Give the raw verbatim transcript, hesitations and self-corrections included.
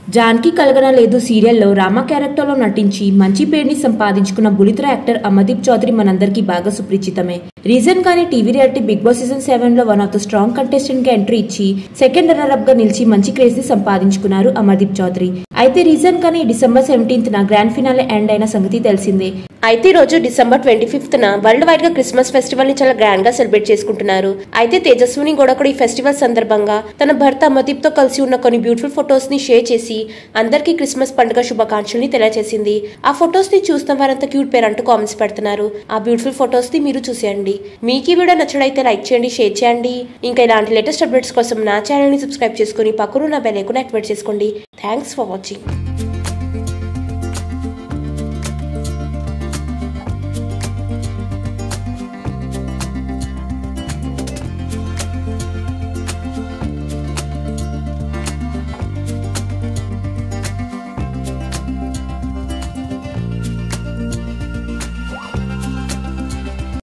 జాన్కి కలగన లేదు సీరియల్లో రామ క్యారెక్టర్లో నటించి మంచి పేరుని సంపాదించుకున్న బులితెర యాక్టర్ అమర్దీప్ చౌదరి మనందరికీ బాగా సుపరిచితమే. రీజన్ గానే TV reality Bigg Boss season seven లో one of the strong contestant గా ఎంట్రీ ఇచ్చి సెకండ్ రన్నర్ అప్ గా నిలిచి మంచి క్రేజ్ ని సంపాదించుకున్నారు అమర్దీప్ చౌదరి. అయితే రీజన్ గానే డిసెంబర్ సెవెంటీన్త్ న గ్రాండ్ ఫినాలే ఎండ్ అయిన సంగతి తెలిసిందే. అయితే ఈ రోజు డిసెంబర్ ట్వంటీ ఫిఫ్త్ న వరల్డ్ వైడ్ గా క్రిస్మస్ ఫెస్టివల్ ని చాలా గ్రాండ్ గా సెలబ్రేట్ చేసుకుంటున్నారు. అయితే తేజస్విని కూడా ఈ ఫెస్టివల్ సందర్భంగా తన భర్త అమర్దీప్ తో కలిసి ఉన్న కొన్ని బ్యూటిఫుల్ ఫొటోస్ ని షేర్ చేసి అందరికీ క్రిస్మస్ పండుగ శుభాకాంక్షల్ని తెలియజేసింది. ఆ ఫొటోస్ ని చూస్తున్న వారంతా క్యూట్ పేరు అంటూ కామెంట్స్ పెడుతున్నారు. ఆ బ్యూటిఫుల్ ఫొటోస్ ని మీరు చూసేయండి. మీకు ఈ వీడియో నచ్చడైతే లైక్ చేయండి, షేర్ చేయండి. ఇంకా ఇలాంటి లేటెస్ట్ అప్డేట్స్ కోసం నా ఛానల్ ని సబ్స్క్రైబ్ చేసుకుని పక్కన ఉన్న బెల్ ఐకాన్ యాక్టివేట్ చేసుకోండి. Thanks for watching.